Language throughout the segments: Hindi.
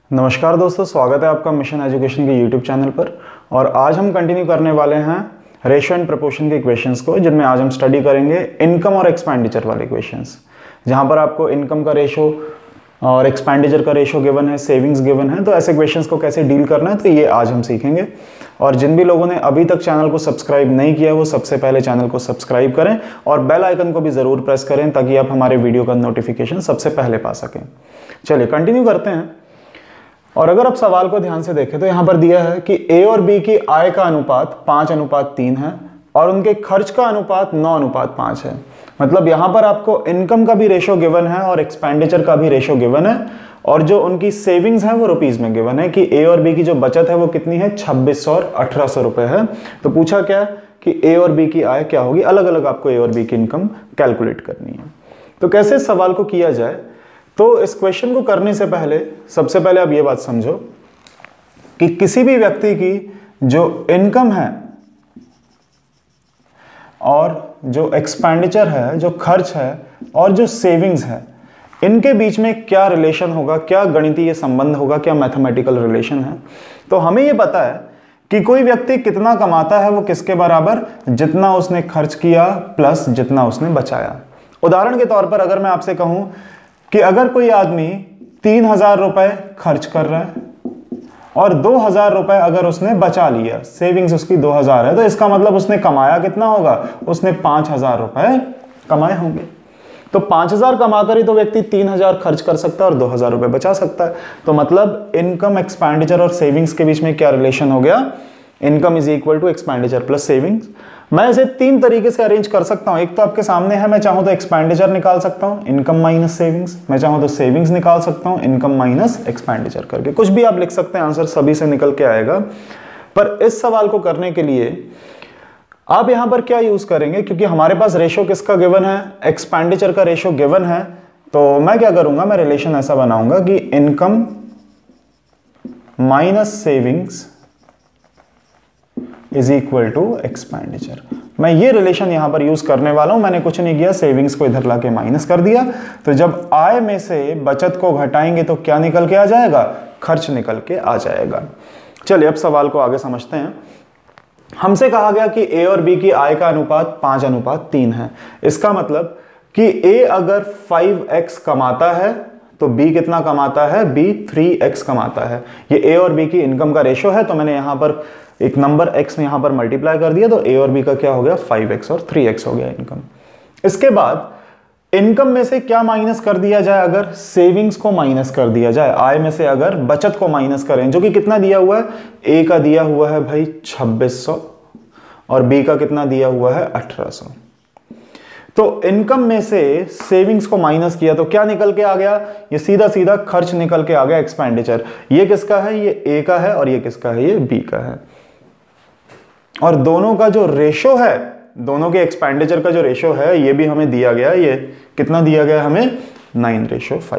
नमस्कार दोस्तों, स्वागत है आपका मिशन एजुकेशन के यूट्यूब चैनल पर। और आज हम कंटिन्यू करने वाले हैं रेशो एंड प्रोपोर्शन के इक्वेशंस को, जिनमें आज हम स्टडी करेंगे इनकम और एक्सपेंडिचर वाले इक्वेशंस, जहां पर आपको इनकम का रेशो और एक्सपेंडिचर का रेशो गिवन है, सेविंग्स गिवन है। तो ऐसे इक्वेशंस को कैसे डील करना है, तो ये आज हम सीखेंगे। और जिन भी लोगों ने अभी तक चैनल को सब्सक्राइब नहीं किया, वो सबसे पहले चैनल को सब्सक्राइब करें और बेल आइकन को भी ज़रूर प्रेस करें, ताकि आप हमारे वीडियो का नोटिफिकेशन सबसे पहले पा सकें। चलिए कंटिन्यू करते हैं। और अगर आप सवाल को ध्यान से देखें तो यहां पर दिया है कि ए और बी की आय का अनुपात 5:3 है और उनके खर्च का अनुपात 9:5 है। मतलब यहां पर आपको इनकम का भी रेशो गिवन है और एक्सपेंडिचर का भी रेशो गिवन है, और जो उनकी सेविंग्स है वो रुपीज में गिवन है कि ए और बी की जो बचत है वो कितनी है, 2600 और 1800 रुपए है। तो पूछा क्या है कि ए और बी की आय क्या होगी, अलग अलग आपको ए और बी की इनकम कैलकुलेट करनी है। तो कैसे इस सवाल को किया जाए, तो इस क्वेश्चन को करने से पहले सबसे पहले आप ये बात समझो कि किसी भी व्यक्ति की जो इनकम है और जो एक्सपेंडिचर है, जो खर्च है और जो सेविंग्स है, इनके बीच में क्या रिलेशन होगा, क्या गणितीय संबंध होगा, क्या मैथमेटिकल रिलेशन है। तो हमें ये पता है कि कोई व्यक्ति कितना कमाता है वो किसके बराबर, जितना उसने खर्च किया प्लस जितना उसने बचाया। उदाहरण के तौर पर अगर मैं आपसे कहूं कि अगर कोई आदमी 3000 रुपए खर्च कर रहा है और 2000 रुपए अगर उसने बचा लिया, सेविंग्स उसकी 2000 है, तो इसका मतलब उसने कमाया कितना होगा, उसने 5000 रुपए कमाए होंगे। तो 5000 कमाकर ही तो व्यक्ति 3000 खर्च कर सकता है और 2000 रुपए बचा सकता है। तो मतलब इनकम, एक्सपेंडिचर और सेविंग्स के बीच में क्या रिलेशन हो गया, income is equal to expenditure plus savings. मैं इसे तीन तरीके से अरेंज कर सकता हूं। एक तो आपके सामने है, मैं चाहूं तो एक्सपेंडिचर निकाल सकता हूं, इनकम माइनस सेविंग्स। मैं चाहूं तो सेविंग्स निकाल सकता हूं, इनकम माइनस एक्सपेंडिचर करके। कुछ भी आप लिख सकते हैं, आंसर सभी से निकल के आएगा। पर इस सवाल को करने के लिए आप यहां पर क्या यूज करेंगे, क्योंकि हमारे पास रेशो किसका गिवन है, एक्सपेंडिचर का रेशो गिवन है। तो मैं क्या करूंगा, मैं रिलेशन ऐसा बनाऊंगा कि income minus savings is equal to expenditure. मैं ये रिलेशन यहां पर यूज करने वाला हूं। मैंने कुछ नहीं किया, सेविंग्स को इधर लाके माइनस कर दिया। तो जब आय में से बचत को घटाएंगे तो क्या निकल के आ जाएगा, खर्च निकल के आ जाएगा। चलिए अब सवाल को आगे समझते हैं। हमसे कहा गया कि ए और बी की आय का अनुपात 5:3 है। इसका मतलब कि ए अगर 5x कमाता है तो बी कितना कमाता है, बी 3x कमाता है। ये ए और बी की इनकम का रेशो है। तो मैंने यहां पर एक नंबर x में यहां पर मल्टीप्लाई कर दिया, तो a और b का क्या हो गया, 5x और 3x हो गया इनकम। इसके बाद इनकम में से क्या माइनस कर दिया जाए, अगर सेविंग्स को माइनस कर दिया जाए, आय में से अगर बचत को माइनस करें, जो कि कितना दिया हुआ है, a का दिया हुआ है भाई 2600 और b का कितना दिया हुआ है 1800। तो इनकम में से सेविंग्स को माइनस किया तो क्या निकल के आ गया, ये सीधा सीधा खर्च निकल के आ गया, एक्सपेंडिचर। ये किसका है, ये a का है और ये किसका है, ये b का है। और दोनों का जो रेशो है, दोनों के एक्सपेंडिचर का जो रेशो है, ये भी हमें दिया गया है। ये कितना दिया गया हमें, 9:5।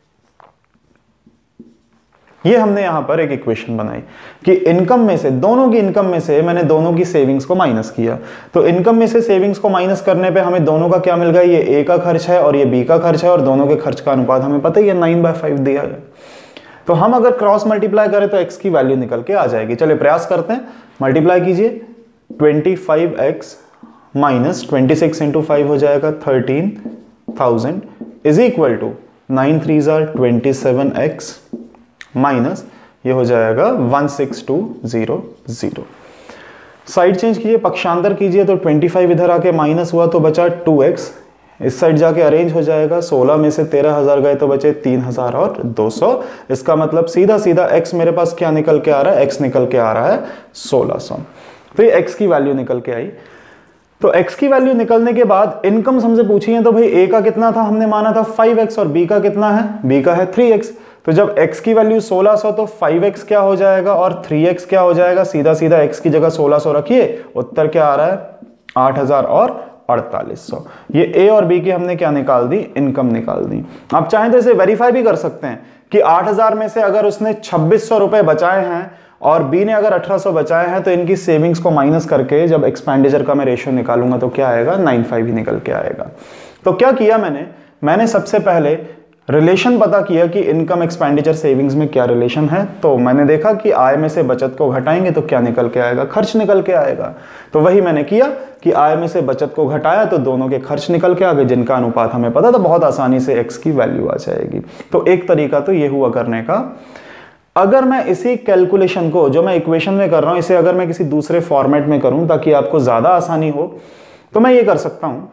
ये हमने यहां पर एक इक्वेशन बनाई कि इनकम में से, दोनों की इनकम में से मैंने दोनों की सेविंग्स को माइनस किया। तो इनकम में से सेविंग्स को माइनस करने पे हमें दोनों का क्या मिल गया, ये a का खर्च है और ये b का खर्च है, और दोनों के खर्च का अनुपात हमें पता ही है 9/5 दिया गया। तो हम अगर क्रॉस मल्टीप्लाई करें तो x की वैल्यू निकल के आ जाएगी। चलिए प्रयास करते हैं, मल्टीप्लाई कीजिए। 25x माइनस 26 × 5 हो जाएगा 13,000 is equal to 9 3 27x minus ये हो जाएगा 16200। साइड चेंज कीजिए, पक्षांतर कीजिए, तो 25 इधर आके माइनस हुआ तो बचा 2x। इस साइड जाके अरेंज हो जाएगा, 16 में से 13000 गए तो बचे 3200। इसका मतलब सीधा सीधा x मेरे पास क्या निकल के आ रहा है, x निकल के आ रहा है 1600। तो ये x की वैल्यू निकल के आई। तो x की वैल्यू निकलने के बाद इनकम हमसे पूछी है, तो भाई a का कितना था, हमने माना था 5x और b का कितना है, b का है 3x। तो जब x की वैल्यू 1600 तो 5x क्या हो जाएगा और 3x क्या हो जाएगा, सीधा सीधा x की जगह 1600 रखिए, उत्तर क्या आ रहा है 8000 और 4800। ये a और b की हमने क्या निकाल दी, इनकम निकाल दी। आप चाहें तो इसे वेरीफाई भी कर सकते हैं कि 8000 में से अगर उसने 2600 रुपए बचाए हैं और b ने अगर 1800 बचाए हैं, तो इनकी सेविंग्स को माइनस करके जब एक्सपेंडिचर का मैं रेशो निकालूंगा तो क्या आएगा, 9.5 ही निकल के आएगा। तो क्या किया मैंने सबसे पहले रिलेशन पता किया कि इनकम एक्सपेंडिचर सेविंग्स में क्या रिलेशन है, तो मैंने देखा कि आय में से बचत को घटाएंगे तो क्या निकल के आएगा, खर्च निकल के आएगा। तो वही मैंने किया कि आय में से बचत को घटाया तो दोनों के खर्च निकल के आ गए, जिनका अनुपात हमें पता था, बहुत आसानी से एक्स की वैल्यू आ जाएगी। तो एक तरीका तो ये हुआ करने का। अगर मैं इसी कैलकुलेशन को जो मैं इक्वेशन में कर रहा हूं, इसे अगर मैं किसी दूसरे फॉर्मेट में करूं ताकि आपको ज्यादा आसानी हो, तो मैं ये कर सकता हूं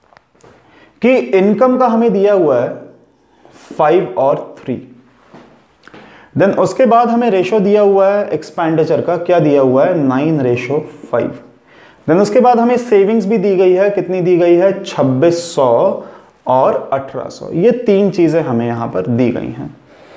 कि इनकम का हमें दिया हुआ है 5 और 3, देन उसके बाद हमें रेशो दिया हुआ है एक्सपेंडिचर का, क्या दिया हुआ है 9:5, देन उसके बाद हमें सेविंग्स भी दी गई है, कितनी दी गई है 2600 और 1800। ये तीन चीजें हमें यहां पर दी गई हैं।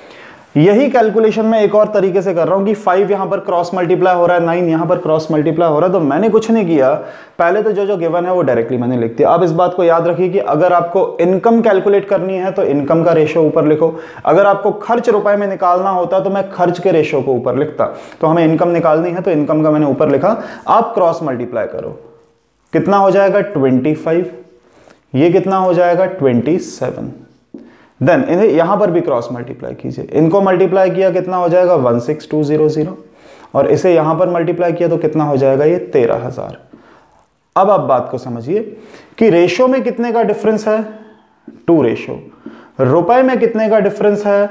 यही कैलकुलेशन मैं एक और तरीके से कर रहा हूं कि 5 यहां पर क्रॉस मल्टीप्लाई हो रहा है, 9 यहां पर क्रॉस मल्टीप्लाई हो रहा है। तो मैंने कुछ नहीं किया, पहले तो जो गिवन है वो डायरेक्टली मैंने लिख दिया। अब इस बात को याद रखिए कि अगर आपको इनकम कैलकुलेट करनी है तो इनकम का रेशो ऊपर लिखो, अगर आपको खर्च रुपए में निकालना होता तो मैं खर्च के रेशो को ऊपर लिखता। तो हमें इनकम निकालनी है तो इनकम का मैंने ऊपर लिखा, आप क्रॉस मल्टीप्लाई करो, कितना हो जाएगा 25, ये कितना हो जाएगा 27, देन इन्हें यहां पर भी क्रॉस मल्टीप्लाई कीजिए, इनको मल्टीप्लाई किया कितना हो जाएगा 16200, और इसे यहां पर मल्टीप्लाई किया तो कितना हो जाएगा ये 13000। अब आप बात को समझिए कि रेशो में कितने का डिफरेंस है 2 रेशो, रुपए में कितने का डिफरेंस है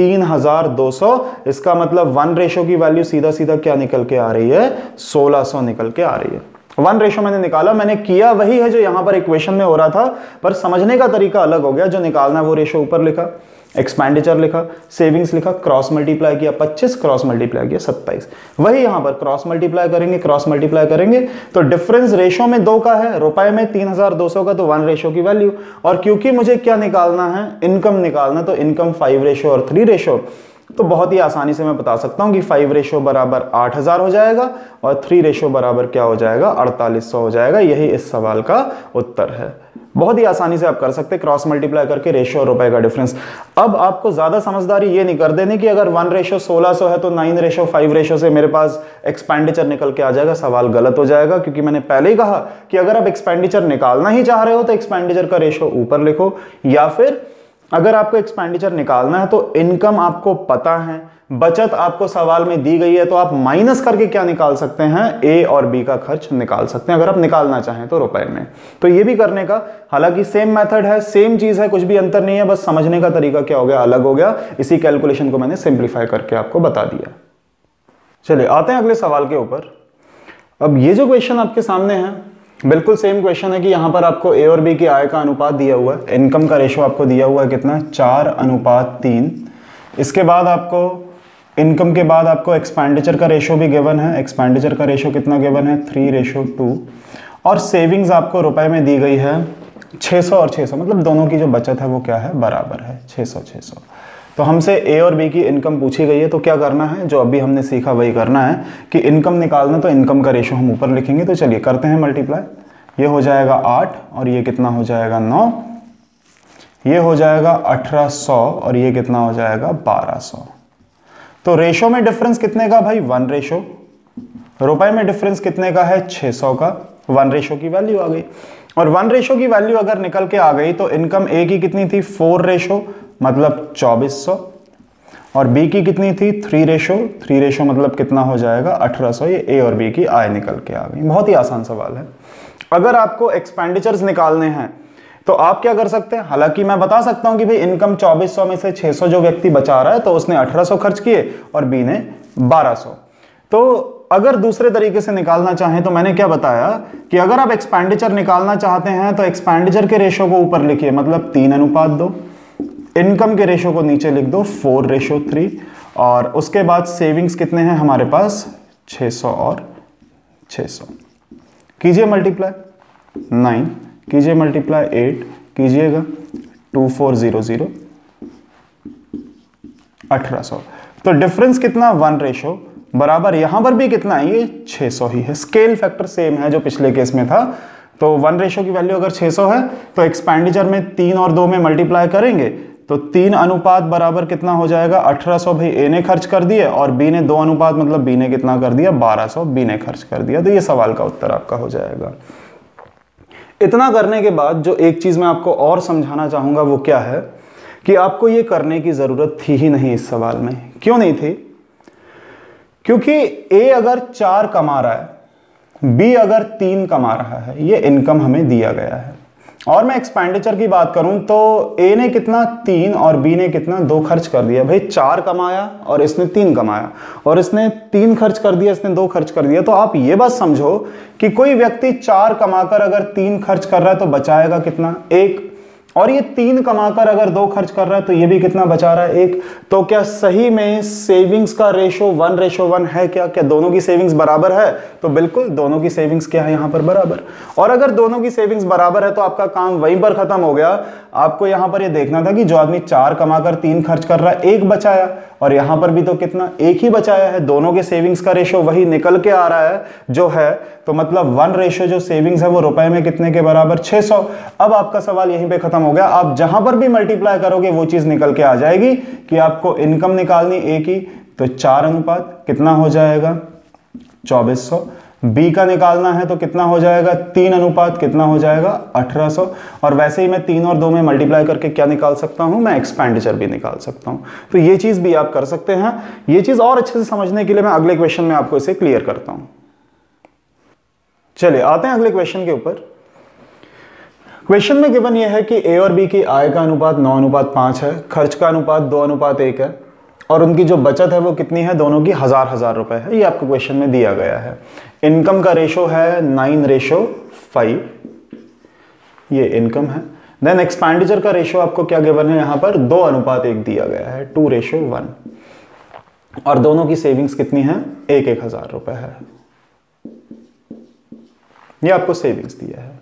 3200। इसका मतलब 1 रेशो की वैल्यू सीधा सीधा क्या निकल के आ रही है 1600 निकल के आ रही है। 1 रेशो मैंने निकाला, मैंने किया वही है जो यहां पर इक्वेशन में हो रहा था, पर समझने का तरीका अलग हो गया। जो निकालना है वो रेशो ऊपर लिखा, एक्सपेंडिचर लिखा, सेविंग्स लिखा, क्रॉस मल्टीप्लाई किया 25, क्रॉस मल्टीप्लाई किया 27। वही यहां पर क्रॉस मल्टीप्लाई करेंगे, क्रॉस मल्टीप्लाई करेंगे तो डिफरेंस रेशो में 2 का है, रुपए में 3200 का, तो 1 रेशो की वैल्यू। और क्योंकि मुझे क्या निकालना है इनकम निकालना, तो इनकम 5 रेशो और 3 रेशो, तो बहुत ही आसानी से मैं बता सकता हूं कि 5 रेशो बराबर 8000 हो जाएगा और 3 रेशो बराबर क्या हो जाएगा 4800 हो जाएगा। यही इस सवाल का उत्तर है। बहुत ही आसानी से आप कर सकते हैं क्रॉस मल्टीप्लाई करके रेशो और रुपए का डिफरेंस। अब आपको ज्यादा समझदारी ये नहीं कर देनी कि अगर 1 रेशो 1600 है तो 9 रेशो 5 रेशो से मेरे पास एक्सपेंडिचर निकल के आ जाएगा। सवाल गलत हो जाएगा, क्योंकि मैंने पहले ही कहा कि अगर आप एक्सपेंडिचर निकालना ही चाह रहे हो तो एक्सपेंडिचर का रेशो ऊपर लिखो, या फिर अगर आपको एक्सपेंडिचर निकालना है तो इनकम आपको पता है, बचत आपको सवाल में दी गई है, तो आप माइनस करके क्या निकाल सकते हैं ए और बी का खर्च निकाल सकते हैं, अगर आप निकालना चाहें तो रुपए में। तो ये भी करने का, हालांकि सेम मेथड है, सेम चीज है, कुछ भी अंतर नहीं है, बस समझने का तरीका क्या हो गया अलग हो गया। इसी कैलकुलेशन को मैंने सिंप्लीफाई करके आपको बता दिया। चलिए आते हैं अगले सवाल के ऊपर। अब ये जो क्वेश्चन आपके सामने है बिल्कुल सेम क्वेश्चन है कि यहां पर आपको ए और बी की आय का अनुपात दिया हुआ है, इनकम का रेशो आपको दिया हुआ है कितना 4:3। इसके बाद आपको इनकम के बाद आपको एक्सपेंडिचर का रेशो भी गिवन है, एक्सपेंडिचर का रेशो कितना गिवन है 3:2, और सेविंग्स आपको रुपए में दी गई है 600 और 600, मतलब दोनों की जो बचत है वो क्या है बराबर है 600-600। तो हमसे ए और बी की इनकम पूछी गई है, तो क्या करना है जो अभी हमने सीखा वही करना है कि इनकम निकालना, तो इनकम का रेशो हम ऊपर लिखेंगे। तो चलिए करते हैं मल्टीप्लाई, ये हो जाएगा 8 और ये कितना हो जाएगा 9, ये हो जाएगा 1800 और ये कितना हो जाएगा 1200। तो रेशो में डिफरेंस कितने का भाई 1 रेशो, रुपए में डिफरेंस कितने का है 600 का, 1 रेशो की वैल्यू आ गई। और 1 रेशो की वैल्यू अगर निकल के आ गई तो इनकम ए की कितनी थी 4 रेशो मतलब 2400, और बी की कितनी थी 3 रेशो मतलब कितना हो जाएगा 1800। ये ए और बी की आय निकल के आ गई। बहुत ही आसान सवाल है। अगर आपको एक्सपेंडिचर्स निकालने हैं तो आप क्या कर सकते हैं, हालांकि मैं बता सकता हूं कि भाई इनकम 2400 में से 600 जो व्यक्ति बचा रहा है तो उसने 1800 खर्च किए और बी ने 1200। तो अगर दूसरे तरीके से निकालना चाहें तो मैंने क्या बताया कि अगर आप एक्सपेंडिचर निकालना चाहते हैं तो एक्सपेंडिचर के रेशो को ऊपर लिखिए, मतलब 3:2, इनकम के रेशो को नीचे लिख दो 4:3, और उसके बाद सेविंग्स कितने हैं हमारे पास 600 और 600। कीजिए मल्टीप्लाई 9, कीजिए मल्टीप्लाई 8, कीजिएगा 2400 1800। तो डिफरेंस कितना 1 रेशो बराबर, यहां पर भी कितना है ये 600 ही है, स्केल फैक्टर सेम है जो पिछले केस में था। तो 1 रेशो की वैल्यू अगर 600 है तो एक्सपेंडिचर में 3 और 2 में मल्टीप्लाई करेंगे तो 3 अनुपात बराबर कितना हो जाएगा 1800। भाई ए ने खर्च कर दिया और बी ने 2 अनुपात, मतलब बी ने कितना कर दिया 1200, बी ने खर्च कर दिया। तो ये सवाल का उत्तर आपका हो जाएगा। इतना करने के बाद जो एक चीज मैं आपको और समझाना चाहूंगा वो क्या है कि आपको ये करने की जरूरत थी ही नहीं इस सवाल में। क्यों नहीं थी? क्योंकि ए अगर 4 कमा रहा है, बी अगर 3 कमा रहा है, ये इनकम हमें दिया गया है। और मैं एक्सपेंडिचर की बात करूं तो ए ने कितना 3 और बी ने कितना 2 खर्च कर दिया। भाई 4 कमाया और इसने 3 कमाया, और इसने 3 खर्च कर दिया, इसने 2 खर्च कर दिया। तो आप ये बात समझो कि कोई व्यक्ति 4 कमाकर अगर 3 खर्च कर रहा है तो बचाएगा कितना? 1। और ये 3 कमाकर अगर 2 खर्च कर रहा है तो ये भी कितना बचा रहा है? 1। तो क्या सही में सेविंग्स का रेशो 1:1 है? क्या दोनों की सेविंग्स बराबर है? तो बिल्कुल दोनों की सेविंग्स क्या है यहां पर? बराबर। और अगर दोनों की सेविंग्स बराबर है तो आपका काम वहीं पर खत्म हो गया। आपको यहां पर ये देखना था कि जो आदमी 4 कमाकर 3 खर्च कर रहा है, 1 बचाया, और यहां पर भी तो कितना? 1 ही बचाया है। दोनों के सेविंग्स का रेशो वही निकल के आ रहा है जो है, तो मतलब 1 रेशो जो सेविंग्स है वो रुपए में कितने के बराबर? 600। अब आपका सवाल यहीं पे खत्म हो गया। आप जहां पर भी मल्टीप्लाई करोगे वो चीज निकल के आ जाएगी कि आपको इनकम निकालनी ए की, तो 4 अनुपात कितना हो जाएगा? 2400। बी का निकालना है तो कितना हो जाएगा? 3 अनुपात कितना हो जाएगा? 1800। और वैसे ही मैं 3 और 2 में मल्टीप्लाई करके क्या निकाल सकता हूं? मैं एक्सपेंडिचर भी निकाल सकता हूं। तो ये चीज भी आप कर सकते हैं। ये चीज और अच्छे से समझने के लिए मैं अगले क्वेश्चन में आपको इसे क्लियर करता हूं। चलिए आते हैं अगले क्वेश्चन के ऊपर। क्वेश्चन में गिवन यह है कि ए और बी की आय का अनुपात 9:5 है, खर्च का अनुपात 2:1 है, और उनकी जो बचत है वो कितनी है? दोनों की 1000 रुपए है। ये आपको क्वेश्चन में दिया गया है। इनकम का रेशो है 9:5, ये इनकम है। देन एक्सपेंडिचर का रेशो आपको क्या गिवन है यहां पर? 2:1 दिया गया है, 2:1। और दोनों की सेविंग्स कितनी है? 1-1 हजार रुपए है। ये आपको सेविंग्स दिया है।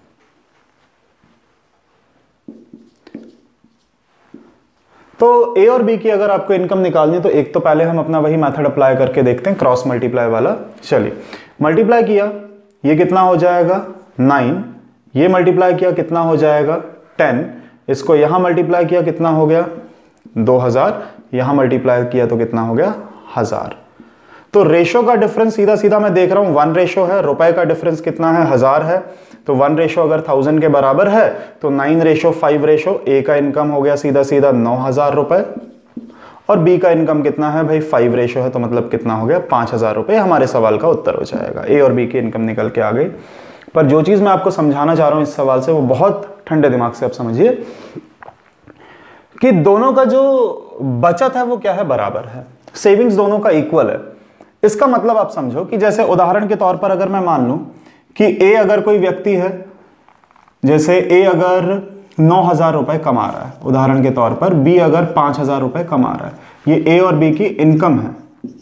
तो ए और बी की अगर आपको इनकम निकालनी है तो एक तो पहले हम अपना वही मेथड अप्लाई करके देखते हैं, क्रॉस मल्टीप्लाई वाला। चलिए मल्टीप्लाई किया, ये कितना हो जाएगा? 9। ये मल्टीप्लाई किया कितना हो जाएगा? 10। इसको यहां मल्टीप्लाई किया कितना हो गया? 2000। यहां मल्टीप्लाई किया तो कितना हो गया? 1000। तो रेशो का डिफरेंस सीधा सीधा मैं देख रहा हूं 1 रेशो है। रुपए का डिफरेंस कितना है? 1000 है। तो 1 रेशो अगर 1000 के बराबर है तो 9:5 रेशो। ए का इनकम हो गया सीधा सीधा 9000 रुपए, और बी का इनकम कितना है भाई? 5 रेशो है, तो मतलब कितना हो गया? 5000 रुपए। हमारे सवाल का उत्तर हो जाएगा। ए और बी की इनकम निकल के आ गई। पर जो चीज मैं आपको समझाना चाह रहा हूं इस सवाल से वो बहुत ठंडे दिमाग से आप समझिए कि दोनों का जो बचत है वो क्या है? बराबर है। सेविंग्स दोनों का इक्वल है। इसका मतलब आप समझो कि जैसे उदाहरण के तौर पर अगर मैं मान लूं कि ए अगर कोई व्यक्ति है, जैसे ए अगर 9000 रुपए कमा रहा है उदाहरण के तौर पर, बी अगर 5000 रुपए कमा रहा है, ये ए और बी की इनकम है।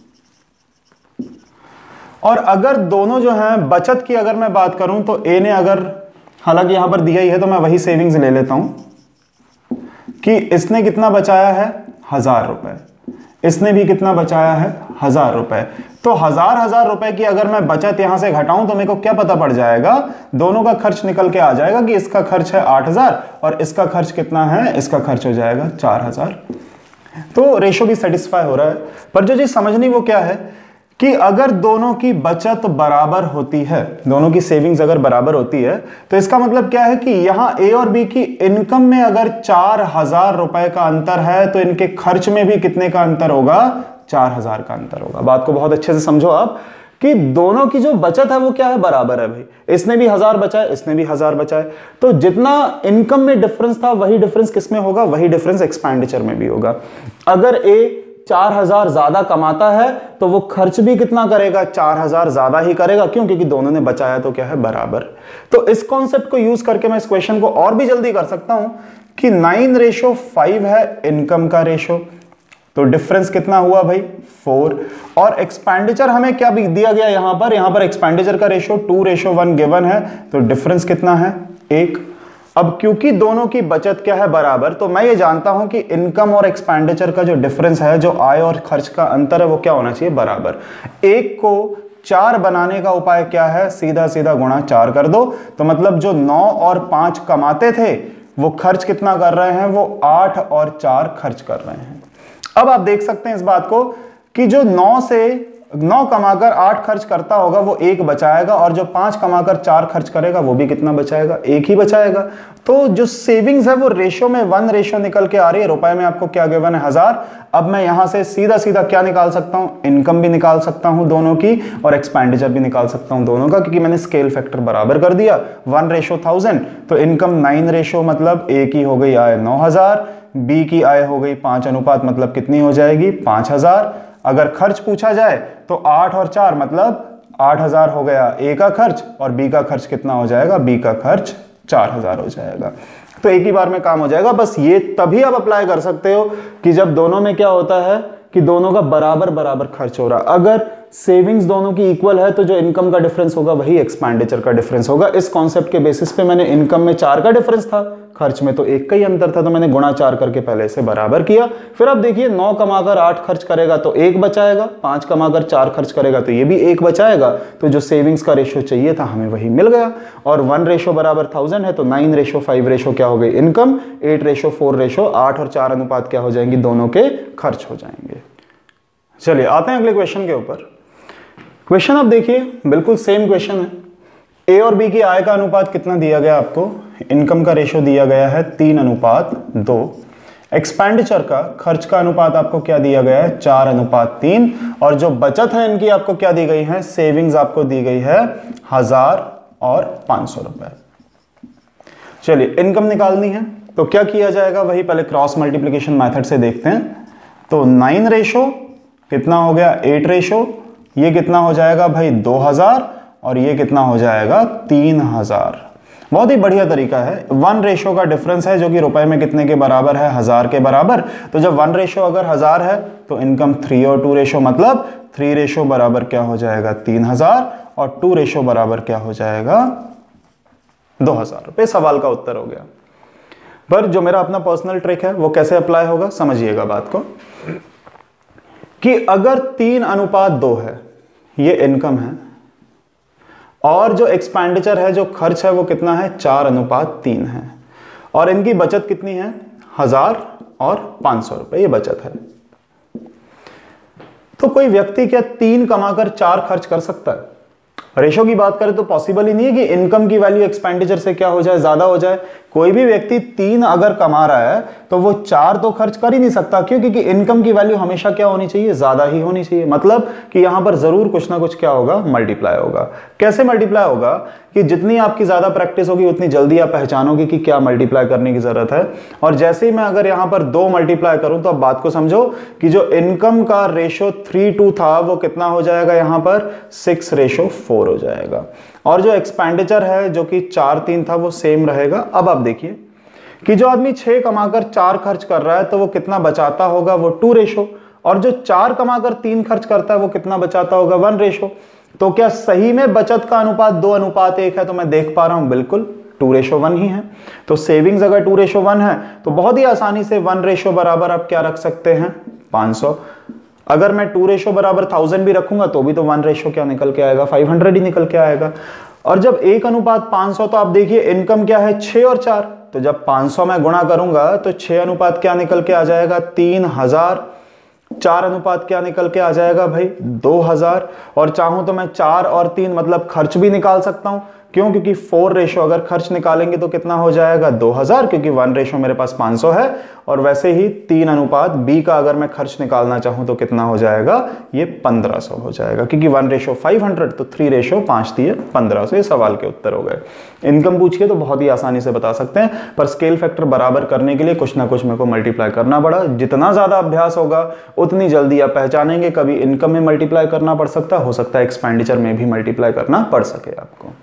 और अगर दोनों जो हैं बचत की अगर मैं बात करूं तो ए ने अगर, हालांकि यहां पर दिया ही है तो मैं वही सेविंग्स ले लेता हूं कि इसने कितना बचाया है? 1000 रुपए। इसने भी कितना बचाया है? 1000 रुपए। तो 1000 रुपए की अगर मैं बचत यहां से घटाऊं तो मेरे को क्या पता पड़ जाएगा? दोनों का खर्च निकल के आ जाएगा कि इसका खर्च है 8000 और इसका खर्च कितना है? इसका खर्च हो जाएगा 4000। तो रेशो भी सेटिस्फाई हो रहा है। पर जो चीज समझनी वो क्या है कि अगर दोनों की बचत बराबर होती है, दोनों की सेविंग्स अगर बराबर होती है, तो इसका मतलब क्या है कि यहां ए और बी की इनकम में अगर 4000 रुपए का अंतर है तो इनके खर्च में भी कितने का अंतर होगा? 4000 का अंतर होगा। बात को बहुत अच्छे से समझो आप कि दोनों की जो बचत है वो क्या है? बराबर है भाई। इसने भी 1000 बचाए, इसने भी 1000 बचाए। तो जितना इनकम में डिफरेंस था वही डिफरेंस किसमें होगा? वही डिफरेंस एक्सपेंडिचर में भी होगा। अगर ए 4000 ज्यादा कमाता है तो वो खर्च भी कितना करेगा? 4000 ज्यादा ही करेगा। क्यों? क्योंकि दोनों ने बचाया तो क्या है? बराबर। तो इस कॉन्सेप्ट को यूज करके मैं इस क्वेश्चन को और भी जल्दी कर सकता हूं कि 9:5 है इनकम का रेशो, तो डिफरेंस कितना हुआ भाई? 4। और एक्सपेंडिचर हमें क्या भी दिया गया यहां पर एक्सपेंडिचर का रेशो 2:1 गिवन है, तो डिफरेंस कितना है? 1। अब क्योंकि दोनों की बचत क्या है? बराबर, तो मैं ये जानता हूं कि इनकम और एक्सपेंडिचर का जो डिफरेंस है, जो आय और खर्च का अंतर है, वो क्या होना चाहिए? बराबर। 1 को 4 बनाने का उपाय क्या है? सीधा सीधा गुणा 4 कर दो। तो मतलब जो 9 और 5 कमाते थे वो खर्च कितना कर रहे हैं? वो 8 और 4 खर्च कर रहे हैं। अब आप देख सकते हैं इस बात को कि जो 9 से 9 कमाकर 8 खर्च करता होगा वो 1 बचाएगा, और जो 5 कमाकर 4 खर्च करेगा वो भी कितना बचाएगा, 1 ही बचाएगा। तो जो सेविंग्स है वो रेशो में 1 रेशो निकल के आ रही है। रुपए में आपको क्या गिवन है, 1000। अब मैं यहां से सीधा सीधा क्या निकाल सकता हूं, इनकम भी निकाल सकता हूं दोनों की, और एक्सपेंडिचर भी निकाल सकता हूं दोनों का, क्योंकि मैंने स्केल फैक्टर बराबर कर दिया। 1 रेशो 1000, तो इनकम 9 रेशो मतलब ए की हो गई आय 9000, बी की आय हो गई 5 अनुपात मतलब कितनी हो जाएगी, 5000। अगर खर्च पूछा जाए तो 8 और 4 मतलब 8000 हो गया ए का खर्च, और बी का खर्च कितना हो जाएगा, बी का खर्च 4000 हो जाएगा। तो एक ही बार में काम हो जाएगा। बस ये तभी आप अप्लाई कर सकते हो कि जब दोनों में क्या होता है कि दोनों का बराबर बराबर खर्च हो रहा। अगर सेविंग्स दोनों की इक्वल है तो जो इनकम का डिफरेंस होगा वही एक्सपेंडिचर का डिफरेंस होगा। इस कॉन्सेप्ट के बेसिस पे मैंने इनकम में 4 का डिफरेंस था, खर्च में तो 1 का ही अंतर था, तो मैंने गुणा 4 करके पहले से बराबर किया। फिर अब देखिए 9 कमाकर 8 खर्च करेगा तो 1 बचाएगा, 5 कमाकर 4 खर्च करेगा तो ये भी 1 बचाएगा। तो जो सेविंग्स का रेशो चाहिए था हमें वही मिल गया। और 1 रेशो बराबर 1000 है तो 9 रेशो 5 रेशो क्या हो गई, इनकम। 8 रेशो 4 रेशो 8 और 4 अनुपात क्या हो जाएंगी, दोनों के खर्च हो जाएंगे। चलिए आते हैं अगले क्वेश्चन के ऊपर। क्वेश्चन आप देखिए बिल्कुल सेम क्वेश्चन है। ए और बी की आय का अनुपात कितना दिया गया आपको, इनकम का रेशो दिया गया है 3:2। एक्सपेंडिचर का, खर्च का अनुपात आपको क्या दिया गया है, 4:3। और जो बचत है इनकी आपको क्या दी गई है, सेविंग्स आपको दी गई है 1000 और 500 रुपए। चलिए इनकम निकालनी है तो क्या किया जाएगा, वही पहले क्रॉस मल्टीप्लीकेशन मेथड से देखते हैं। तो 9 रेशो कितना हो गया, 8 रेशो, ये कितना हो जाएगा भाई 2000, और ये कितना हो जाएगा 3000। बहुत ही बढ़िया तरीका है। 1 रेशो का डिफरेंस है जो कि रुपए में कितने के बराबर है, 1000 के बराबर। तो जब 1 रेशो अगर 1000 है तो इनकम 3 और 2 रेशो मतलब 3 रेशो बराबर क्या हो जाएगा 3000, और 2 रेशो बराबर क्या हो जाएगा 2000 रुपए। सवाल का उत्तर हो गया। पर जो मेरा अपना पर्सनल ट्रिक है वो कैसे अप्लाई होगा, समझिएगा बात को, कि अगर 3:2 है, ये इनकम है, और जो एक्सपेंडिचर है, जो खर्च है वो कितना है, 4:3 है, और इनकी बचत कितनी है 1000 और 500 रुपए, ये बचत है। तो कोई व्यक्ति क्या 3 कमाकर 4 खर्च कर सकता है? रेशो की बात करें तो पॉसिबल ही नहीं है कि इनकम की वैल्यू एक्सपेंडिचर से क्या हो जाए, ज्यादा हो जाए। कोई भी व्यक्ति 3 अगर कमा रहा है तो वो 4 तो खर्च कर ही नहीं सकता। क्यों? क्योंकि इनकम की वैल्यू हमेशा क्या होनी चाहिए, ज्यादा ही होनी चाहिए। मतलब कि यहां पर जरूर कुछ ना कुछ क्या होगा, मल्टीप्लाई होगा। कैसे मल्टीप्लाई होगा कि जितनी आपकी ज्यादा प्रैक्टिस होगी उतनी जल्दी आप पहचानोगे कि क्या मल्टीप्लाई करने की जरूरत है। और जैसे ही मैं अगर यहां पर 2 मल्टीप्लाई करूं तो अब बात को समझो कि जो इनकम का रेशो 3:2 था वो कितना हो जाएगा, यहां पर 6:4 हो जाएगा। और जो एक्सपेंडिचर है जो कि 4:3 था वो सेम रहेगा। अब आप देखिए कि जो आदमी 6 कमाकर 4 खर्च कर रहा है तो वो कितना बचाता होगा, वो 2 रेशो, और जो 4 कमाकर 3 खर्च करता है वो कितना बचाता होगा, 1 रेशो। तो क्या सही में बचत का अनुपात 2:1 है? तो मैं देख पा रहा हूं बिल्कुल 2:1 ही है। तो सेविंग्स अगर 2:1 है तो बहुत ही आसानी से 1 रेशो बराबर आप क्या रख सकते हैं, 500। अगर मैं 2 रेशो बराबर 1000 भी रखूंगा तो भी तो 1 रेशो क्या निकल के आएगा, 500 ही निकल के आएगा। और जब 1:500 तो आप देखिए इनकम क्या है 6 और 4, तो जब 500 में गुणा करूंगा तो 6 अनुपात क्या निकल के आ जाएगा 3000, 4 अनुपात क्या निकल के आ जाएगा भाई 2000। और चाहूं तो मैं 4 और 3 मतलब खर्च भी निकाल सकता हूं। क्यों? क्योंकि 4 रेशो अगर खर्च निकालेंगे तो कितना हो जाएगा 2000, क्योंकि 1 रेशो मेरे पास 500 है। और वैसे ही 3 अनुपात बी का अगर मैं खर्च निकालना चाहूं तो कितना हो जाएगा, ये 1500 हो जाएगा, क्योंकि 1 रेशो 500 तो 3 रेशो 5 दिए 1500। ये सवाल के उत्तर हो गए। इनकम पूछिए तो बहुत ही आसानी से बता सकते हैं, पर स्केल फैक्टर बराबर करने के लिए कुछ ना कुछ मेरे को मल्टीप्लाई करना पड़ा। जितना ज्यादा अभ्यास होगा उतनी जल्दी आप पहचानेंगे। कभी इनकम में मल्टीप्लाई करना पड़ सकता है, हो सकता है एक्सपेंडिचर में भी मल्टीप्लाई करना पड़ सके आपको।